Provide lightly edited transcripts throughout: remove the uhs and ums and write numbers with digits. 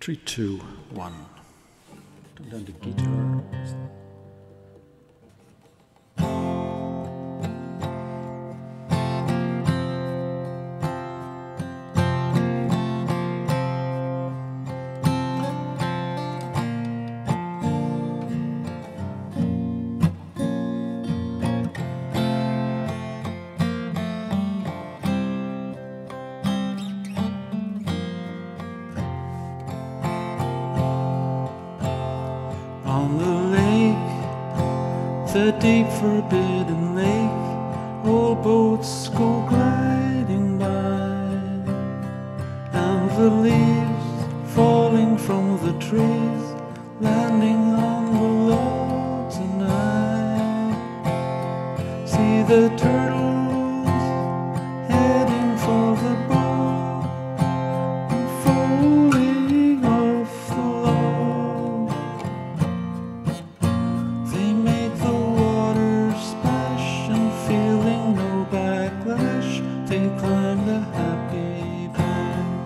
3, 2, 1. And then the guitar. On the lake, the deep forbidden lake, old boats go gliding by, and the leaves falling from the trees, landing on the logs, and I see the turtles heading for the boat, falling off the log. They make the water splash, and feeling no backlash, they climb the happy bank.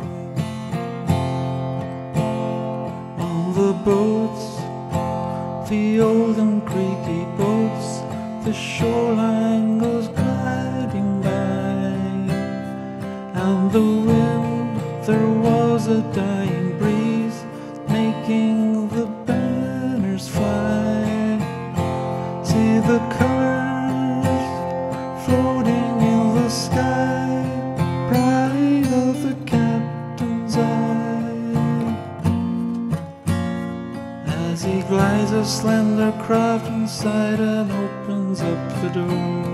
On the boats, the old and creaky boats, the shoreline goes gliding by, and the wind, there was a dying breeze, making the banners fly. See the colors floating in the sky, pride of the captain's eye. As he glides a slender craft inside and opens up the door.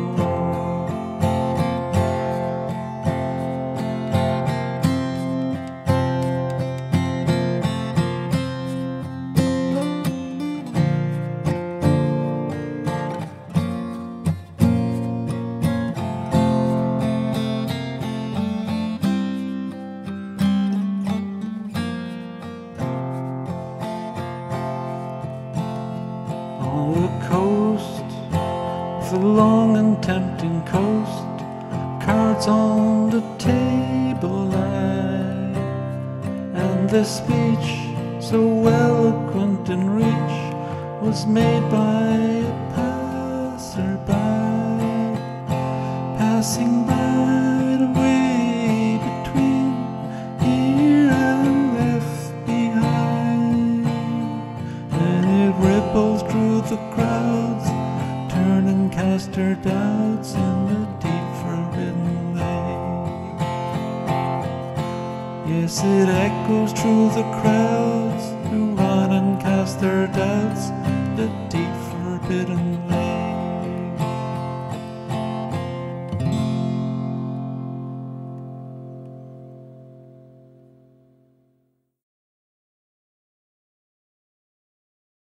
On the coast, the long and tempting coast, cards on the table lie, and the speech, so eloquent in reach, was made by a passer-by, passing by the way between here and left behind, and it ripples through the crowds, turn and cast her doubts in the deep forbidden lake. Yes, it echoes through the crowds who run and cast their doubts, the deep forbidden